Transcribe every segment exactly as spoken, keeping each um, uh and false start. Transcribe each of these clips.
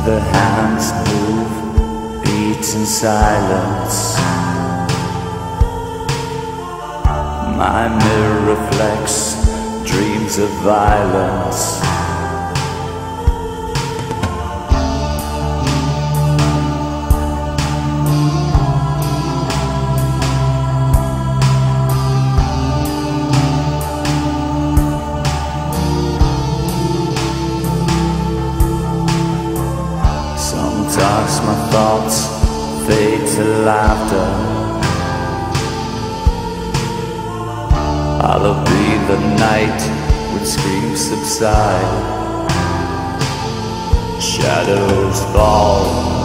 The hands move, beat in silence. My mirror reflects dreams of violence. Sometimes my thoughts fade to laughter. I'll be the night when screams subside, shadows fall.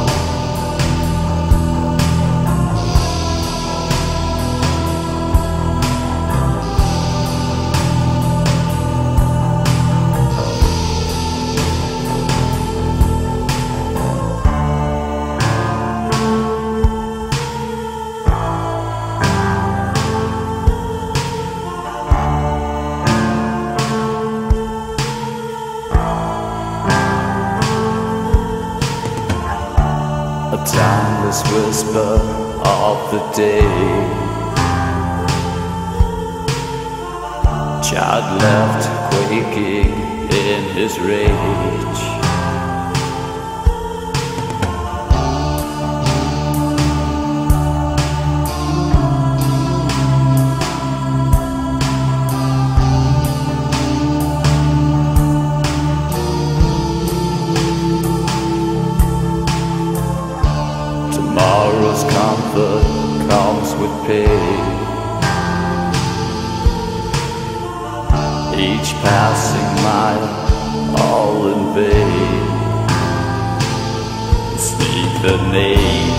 A timeless whisper of the day. Child left quaking in his rage. Tomorrow's comfort comes with pain. Each passing mile, all in vain. Speak the name.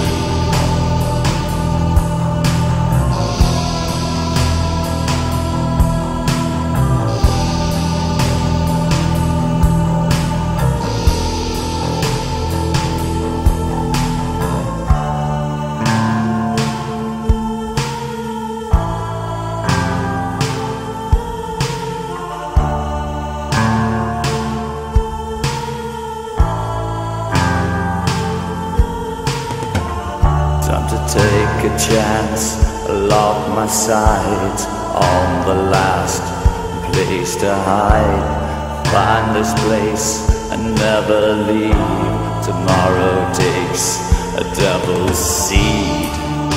Time to take a chance, lock my sight on the last place to hide. Find this place and never leave. Tomorrow takes a devil's seed.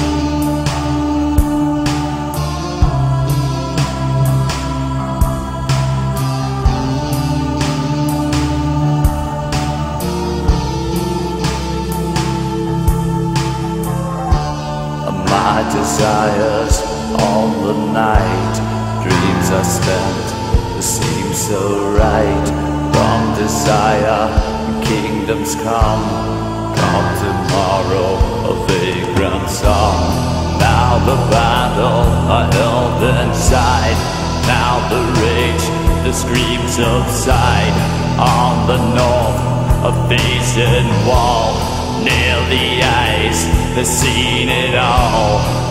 My desires all the night, dreams are spent, they seem so right. From desire, kingdoms come, come tomorrow, a vagrant song. Now the battle are held inside, now the rage, the screams subside. On the north, a facing wall, near the eyes, they've seen it all.